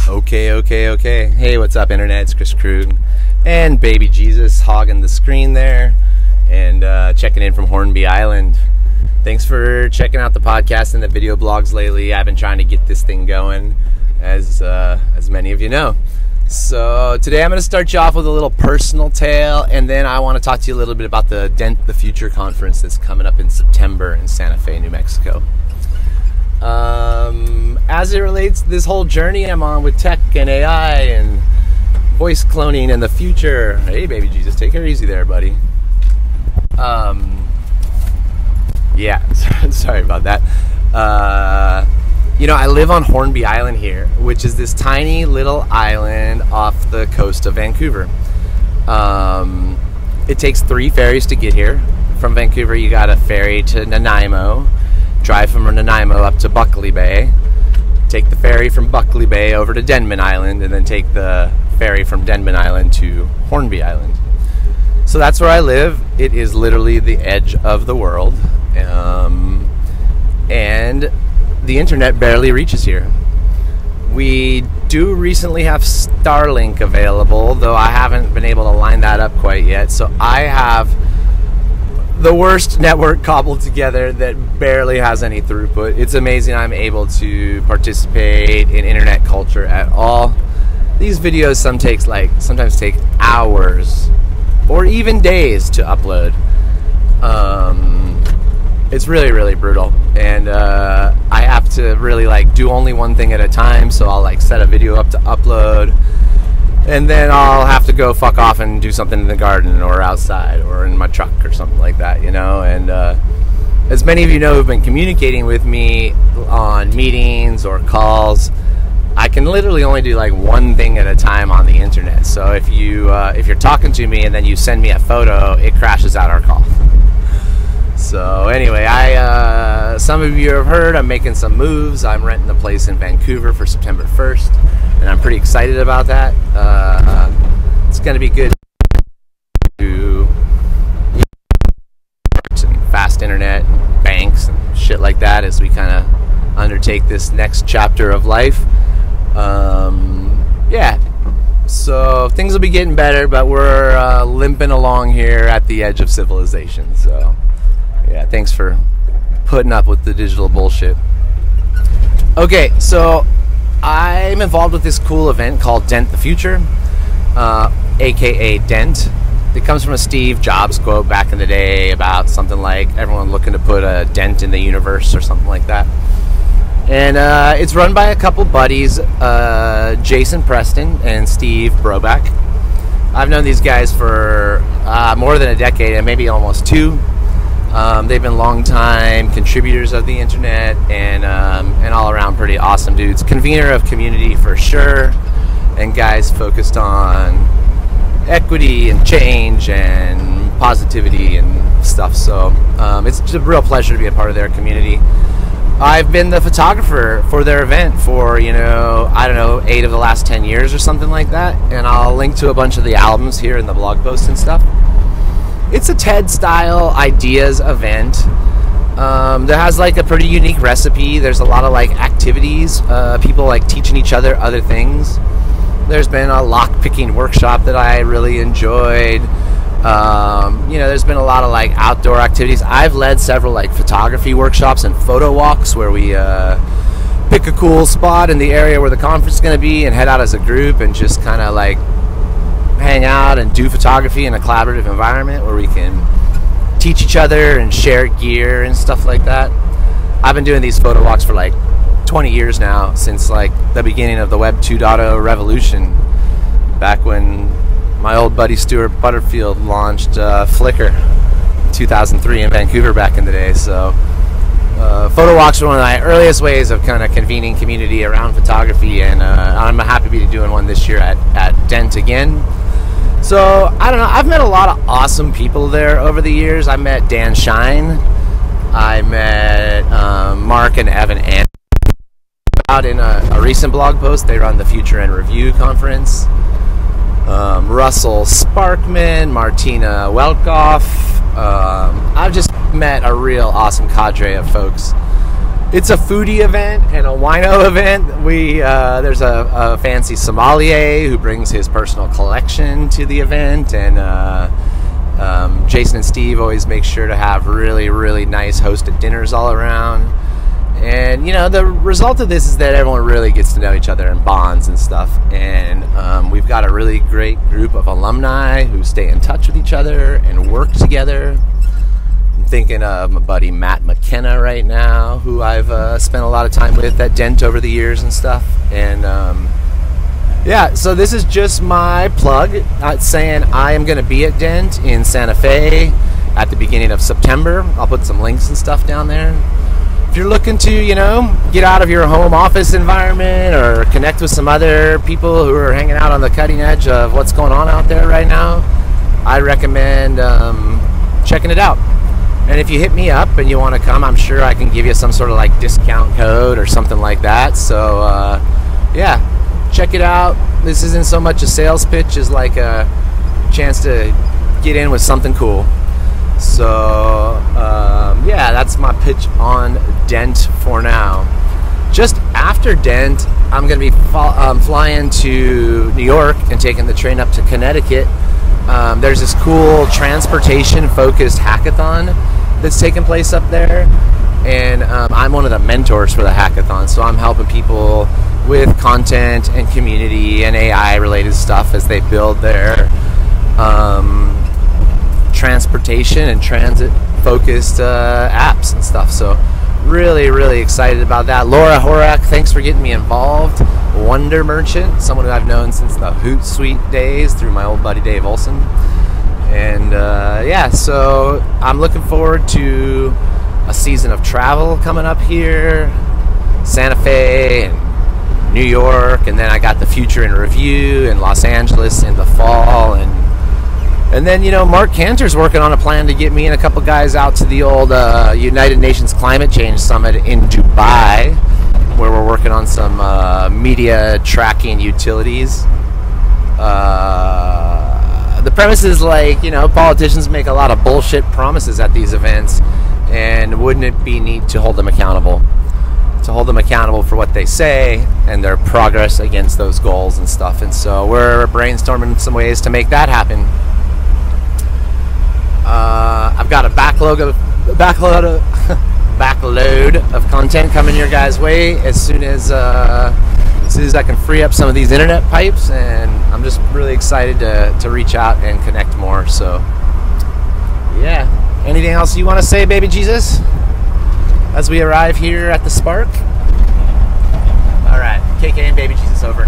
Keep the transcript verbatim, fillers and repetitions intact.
Okay, okay, okay. Hey, what's up, Internet? It's Chris Krug and Baby Jesus hogging the screen there and uh, checking in from Hornby Island. Thanks for checking out the podcast and the video blogs lately. I've been trying to get this thing going, as uh, as many of you know. So today I'm going to start you off with a little personal tale, and then I want to talk to you a little bit about the DENT the Future conference that's coming up in September in Santa Fe, New Mexico. Um, as it relates to this whole journey I'm on with tech and A I and voice cloning and the future. Hey, Baby Jesus, take her easy there, buddy. Um, yeah, sorry about that. Uh, you know, I live on Hornby Island here, which is this tiny little island off the coast of Vancouver. Um, it takes three ferries to get here. From Vancouver, you got a ferry to Nanaimo. Drive from Nanaimo up to Buckley Bay, take the ferry from Buckley Bay over to Denman Island, and then take the ferry from Denman Island to Hornby Island. So that's where I live. It is literally the edge of the world, um, and the internet barely reaches here. We do recently have Starlink available, though I haven't been able to line that up quite yet. So I have the worst network cobbled together that barely has any throughput. It's amazing I'm able to participate in internet culture at all. These videos some takes like sometimes take hours or even days to upload. Um, it's really really brutal, and uh, I have to really like do only one thing at a time. So I'll like set a video up to upload, and then I'll have to go fuck off and do something in the garden or outside or in my truck or something like that, you know. And uh, as many of you know who've been communicating with me on meetings or calls, I can literally only do like one thing at a time on the internet. So if you uh, if you're talking to me and then you send me a photo, it crashes out our call. So anyway, I uh, some of you have heard I'm making some moves. I'm renting a place in Vancouver for September first. And I'm pretty excited about that. Uh, it's going to be good to and fast internet, banks, and shit like that as we kind of undertake this next chapter of life. Um, yeah, so things will be getting better, but we're uh, limping along here at the edge of civilization. So, yeah, thanks for putting up with the digital bullshit. Okay, so I'm involved with this cool event called DENT the Future, uh, aka DENT. It comes from a Steve Jobs quote back in the day about something like everyone looking to put a dent in the universe or something like that. And uh, it's run by a couple buddies, uh, Jason Preston and Steve Broback. I've known these guys for uh, more than a decade and maybe almost two. Um, they've been longtime contributors of the internet and um, and all around pretty awesome dudes. Convener of community for sure, and guys focused on equity and change and positivity and stuff. So um, it's just a real pleasure to be a part of their community. I've been the photographer for their event for, you know, I don't know, eight of the last ten years or something like that. And I'll link to a bunch of the albums here in the blog post and stuff. It's a TED-style ideas event um, that has like a pretty unique recipe. There's a lot of like activities, uh, people like teaching each other other things. There's been a lock-picking workshop that I really enjoyed. Um, you know, there's been a lot of like outdoor activities. I've led several like photography workshops and photo walks where we uh, pick a cool spot in the area where the conference is going to be and head out as a group and just kind of like hang out and do photography in a collaborative environment where we can teach each other and share gear and stuff like that. I've been doing these photo walks for like twenty years now, since like the beginning of the Web two point oh revolution, back when my old buddy Stuart Butterfield launched uh, Flickr in two thousand three in Vancouver back in the day. So uh, photo walks are one of my earliest ways of kind of convening community around photography, and uh, I'm happy to be doing one this year at, at DENT again. So, I don't know, I've met a lot of awesome people there over the years. I met Dan Shine. I met um, Mark and Evan Anderson. Out in a, a recent blog post, they run the Future and Review conference. Um, Russell Sparkman, Martina Welkoff. Um, I've just met a real awesome cadre of folks. it's a foodie event and a wino event. We uh, there's a, a fancy sommelier who brings his personal collection to the event, and uh, um, Jason and Steve always make sure to have really, really nice hosted dinners all around. And, you know, the result of this is that everyone really gets to know each other and bonds and stuff. And um, we've got a really great group of alumni who stay in touch with each other and work together. I'm thinking of my buddy Matt McKenna right now, who I've uh, spent a lot of time with at DENT over the years and stuff. And, um, yeah, so this is just my plug. Not saying I am going to be at DENT in Santa Fe at the beginning of September. I'll put some links and stuff down there. If you're looking to, you know, get out of your home office environment or connect with some other people who are hanging out on the cutting edge of what's going on out there right now, I recommend um, checking it out. And if you hit me up and you want to come, I'm sure I can give you some sort of like discount code or something like that. So, uh, yeah, check it out. This isn't so much a sales pitch as like a chance to get in with something cool. So, um, yeah, that's my pitch on DENT for now. Just after DENT, I'm going to be fo- um, flying to New York and taking the train up to Connecticut. Um, there's this cool transportation-focused hackathon that's taking place up there. And um, I'm one of the mentors for the hackathon, so I'm helping people with content and community and A I-related stuff as they build their Um, transportation and transit focused uh, apps and stuff. So really, really excited about that. Laura Horak, thanks for getting me involved. Wonder Merchant, someone who I've known since the Hootsuite days through my old buddy Dave Olson. And uh, yeah, so I'm looking forward to a season of travel coming up here. Santa Fe and New York, and then I got the Future in Review in Los Angeles in the fall, and And then, you know, Mark Cantor's working on a plan to get me and a couple guys out to the old uh, United Nations Climate Change Summit in Dubai, where we're working on some uh, media tracking utilities. Uh, the premise is like, you know, politicians make a lot of bullshit promises at these events, and wouldn't it be neat to hold them accountable? To hold them accountable for what they say and their progress against those goals and stuff. And so we're brainstorming some ways to make that happen. Uh, I've got a backlog of backload of backload of content coming your guys' way as soon as uh, as soon as I can free up some of these internet pipes, and I'm just really excited to to reach out and connect more. So, yeah. Anything else you want to say, baby Jesus, as we arrive here at the Spark? All right, K K and baby Jesus over.